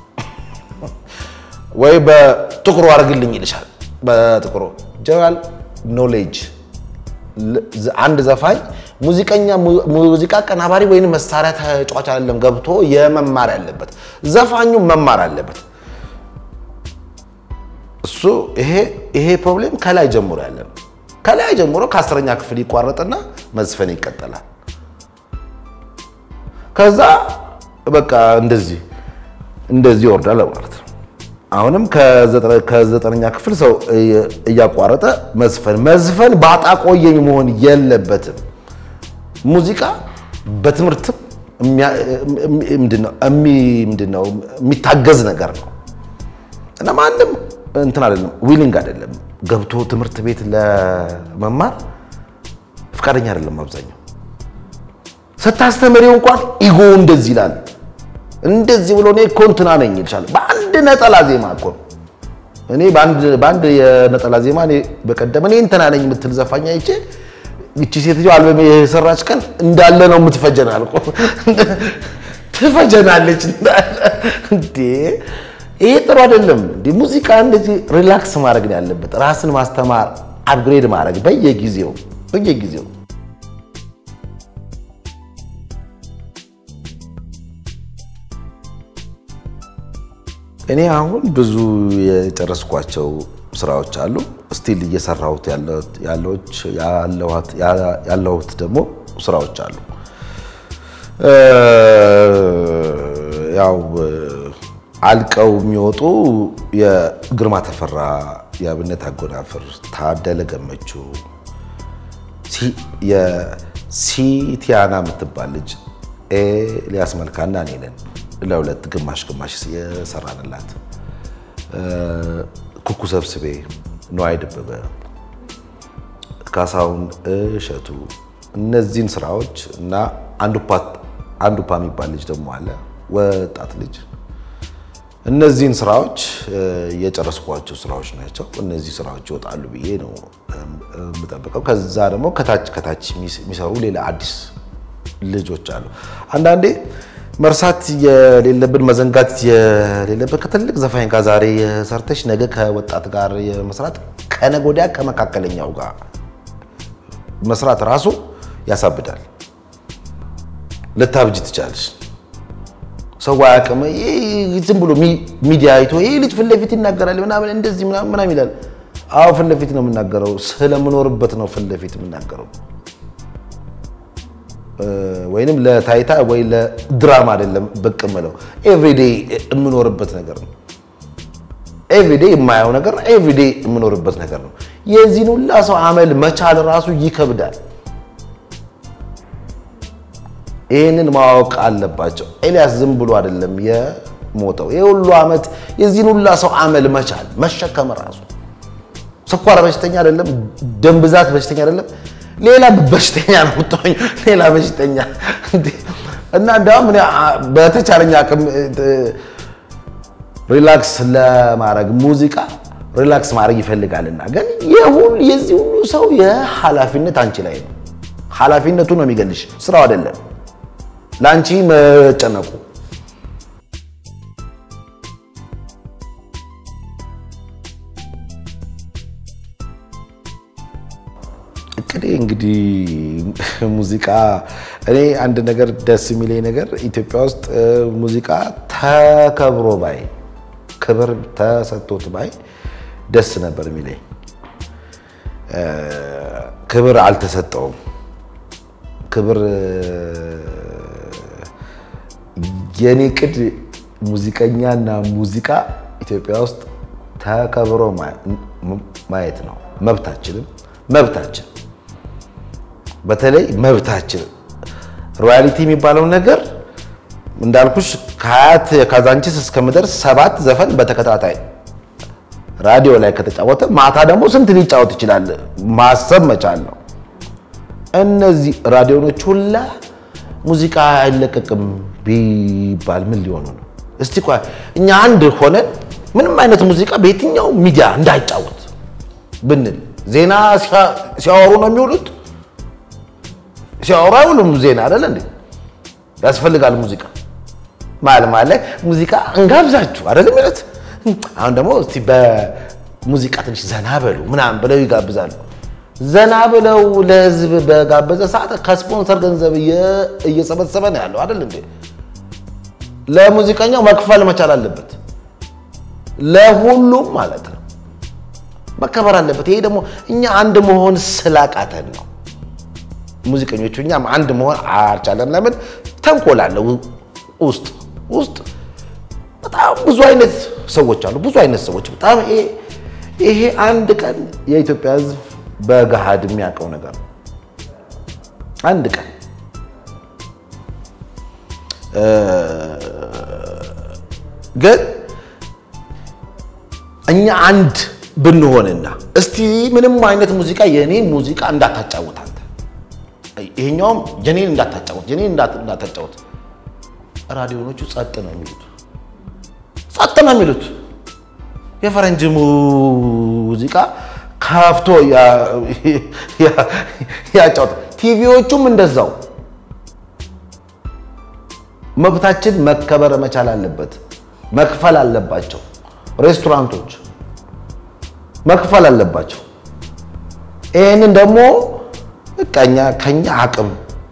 ወይ በጥቁሩ አርግልኝ ይልሻል በጥቁሩ ጀነራል ኖሌጅ አንድ ዘፋኝ ሙዚቃ ቀናባሪ ወይንም መሳሪያ ተጫዋች አይደለም ገብቶ የመማር ያለበት ዘፋኙ መማር አለበት እሱ ይሄ ፕሮብሌም ከላይ ጀምሮ ያለው ከላይ ጀምሮ ከ10ኛ ክፍል ይቋረጥና መዝፈን ይቀጥላል ከዛ በቃ እንደዚህ ወርዳለ ማለት ነው አሁንም ከ9ኛ ክፍል ሰው እያቋረጠ መዝፈን ባጣ ቆየኝ መሆን የለበትም ሙዚቃ በትምርት ምንድነው የሚታገዝ ነገር ነው እና ማንንም እንትን አይደለም ዊሊንግ አይደለም ገብቶ ትምርት ቤት ለመማር ፍቃደኛ አይደለም አብዛኛው ስታስተምሪው እንኳን ኢጎ እንደዚህ ይላል እንደዚህ ብሎ ነው ኮንትና ነኝ ይልሻል በአንድ ነጠላ ዜማ እኮ እኔ በአንድ የነጠላ ዜማ እኔ በቀደም እኔ እንትና ነኝ የምትል ዘፋኛ አይቼ እቺ ሴትዮ አልበም የሰራች ቀን እንዳለ ነው የምትፈጀናል እኮ ትፈጀናለች እንዴ ይሄ ጥሩ አይደለም እንዴ ሙዚቃ እንደዚህ ሪላክስ ማድረግ ነው ያለበት ራስን ማስተማር አፕግሬድ ማድረግ በየጊዜው እኔ አሁን ብዙ የጨረስኳቸው ስራዎች አሉ ስቲል እየሰራሁት ያለሁት ደግሞ ስራዎች አሉ ያው አልቀው የሚወጡ የግርማ ተፈራ የአብነት አጎናፍር ታደለ ገመቹ የሲቲያና የምትባል ልጅ ኤልያስ መልካና እኔ ነን ለሁለት ግማሽ የሰራንላት ኩኩ ሰብስቤ ነዋይ ደበበ ካሳውን እሸቱ እነዚህን ስራዎች እና አንዱፓ የሚባል ልጅ ደግሞ አለ ወጣት ልጅ እነዚህን ስራዎች የጨረስኳቸው ስራዎች ናቸው እነዚህ ስራዎች ይወጣሉ ብዬ ነው የምጠብቀው ከዛ ደግሞ ከታች የሚሰሩ ሌላ አዲስ ልጆች አሉ አንዳንዴ መርሳት የሌለብን መዘንጋት የሌለብን ከትልቅ ዘፋኝ ጋር ዛሬ ሰርተሽ ነገ ከወጣት ጋር መስራት ከነጎዲያ ከመካከለኛው ጋር መስራት ራሱ ያሳብዳል ለታብጅ ትቻለሽ ሰው ያቀመ ዝም ብሎ ሚዲያ አይቶ ልጅ ፍለፊት ይናገራል ምናምን እንደዚህ ምናምን ይላል አው ፍለፊት ነው የምናገረው ስለምኖርበት ነው ፍለፊት የምናገረው ወይንም ለታይታ ወይ ለድራማ አይደለም በቅመለው ኤቭሪዴይ የምኖርበት ነገር ነው ኤቭሪዴይ የማያው ነገር ኤቭሪዴይ የምኖርበት ነገር ነው የዚህን ሁሉ ሰው አመል መቻል ራሱ ይከብዳል ይሄንን ማወቅ አለባቸው ኤልያስ ዝም ብሎ አይደለም የሞተው የሁሉ አመት የዚህን ሁሉ ሰው አመል መቻል መሸከም ራሱ ስኳር በሽተኛ አይደለም ደም ብዛት በሽተኛ አይደለም ሌላ በሽተኛ ነው ተወኝ ሌላ በሽተኛ እና እንዳውም በተቻለኛ አቅም ሪላክስ ለማድረግ ሙዚቃ ሪላክስ ማድረግ ይፈልጋልና ግን የዚህ ሁሉ ሰው የሐላፊነት አንቺ ላይ ነው ሐላፊነቱ ነው የሚገልሽ ስራው አይደለም ላንቺ መጨነቁ እንግዲህ ሙዚቃ እኔ አንድ ነገር ደስ የሚለኝ ነገር ኢትዮጵያ ውስጥ ሙዚቃ ተከብሮ ባይ ክብር ተሰጥቶት ባይ ደስ ነበር የሚለኝ ክብር አልተሰጠውም ክብር የኔ ቅድ ሙዚቀኛና ሙዚቃ ኢትዮጵያ ውስጥ ተከብሮ ማየት ነው መብታችን በተለይ መብታችን ሮያሊቲ የሚባለው ነገር እንዳልኩሽ ከአያት ካዛንቺስ እስከምደርስ 7 ዘፈን በተከታታይ ራዲዮ ላይ ከተጫወተ ማታ ደግሞ ስንት ሊጫወት ይችላል ማሰብ መቻል ነው እነዚህ ራዲዮኖች ሁላ ሙዚቃ አይለቀቅም ቢባል ምን ሊሆኑ ነው እስቲ ቆይ እኛ አንድ ሆነን ምንም አይነት ሙዚቃ በየትኛው ሚዲያ እንዳይጫወት ብንል ዜና ሲያወሩ ነው የሚውሉት ሲያወሩ አይውሉም ዜና አይደል እንዴ ያስፈልጋል ሙዚቃ ማለት ሙዚቃ እንጋብዛችሁ አይደል ማለት አሁን ደግሞ እስቲ በሙዚቃ ትንሽ ዘና በሉ ምናምን ብለው ይጋብዛሉ ዘና ብለው ለህዝብ በጋበዘ ሰዓት ከስፖንሰር ገንዘብ እየሰበሰበ ነው ያለው አይደል እንዴ ለሙዚቀኛው መክፈል መቻል አለበት ለሁሉም ማለት ነው መከበር አለበት ይሄ ደግሞ እኛ አንድ መሆን ስላቃተን ነው ሙዚቀኞቹ እኛም አንድ መሆን አልቻለም ለምን ተንኮላለው ውስጥ በጣም ብዙ አይነት ሰዎች አሉ ብዙ አይነት ሰዎች በጣም ይሄ አንድ ቀን የኢትዮጵያ ህዝብ በገሃድ የሚያቀው ነገር አንድ ቀን ግን እኛ አንድ ብንሆንና እስቲ ምንም አይነት ሙዚቃ የኔን ሙዚቃ እንዳታጫውት አንተ ይሄኛውም የኔን እንዳታጫውት ራዲዮኖቹ ጸጥ ነው የሚሉት የፈረንጅ ሙዚቃ ካፍቶ ያጫውት ቲቪዎቹም እንደዛው መብታችን መከበር መቻል አለበት መክፈል አለባቸው ሬስቶራንቶች መክፈል አለባቸው ይሄንን ደግሞ ከኛ አቅም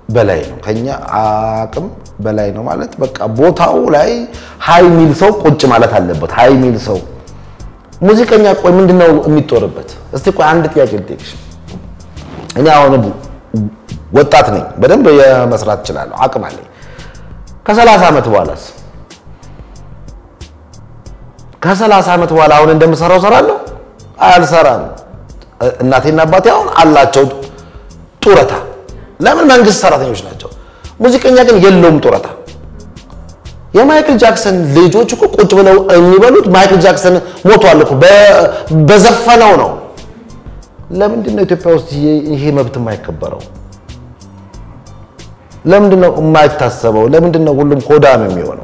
በላይ ነው ማለት በቃ ቦታው ላይ ሃይ ሚል ሰው ቁጭ ማለት አለበት ሃይ ሚል ሰው ሙዚቀኛ ቆይ ምንድነው የሚጦርበት እስቲ ቆይ አንድ ጥያቄ ልጠይቅሽ እኔ አሁን ወጣት ነኝ በደንብ የመስራት እችላለሁ አቅም አለኝ ከ30 አመት በኋላስ ከ30 አመት በኋላ አሁን እንደምሰራው ሰራለሁ አልሰራም እናቴና አባቴ አሁን አላቸው ጡረታ ለምን መንግስት ሰራተኞች ናቸው ሙዚቀኛ ግን የለውም ጡረታ የማይክል ጃክሰን ልጆች እኮ ቁጭ ብለው የሚበሉት ማይክል ጃክሰን ሞቷል እኮ በዘፈነው ነው ለምንድን ነው ኢትዮጵያ ውስጥ ይሄ መብት የማይከበረው ለምንድን ነው የማይታሰበው ለምንድን ነው ሁሉም ሆዳም የሚሆነው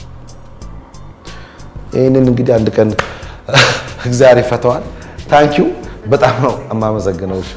ይሄንን እንግዲህ አንድ ቀን እግዚአብሔር ይፈታዋል ታንኪዩ በጣም ነው አማመሰግነው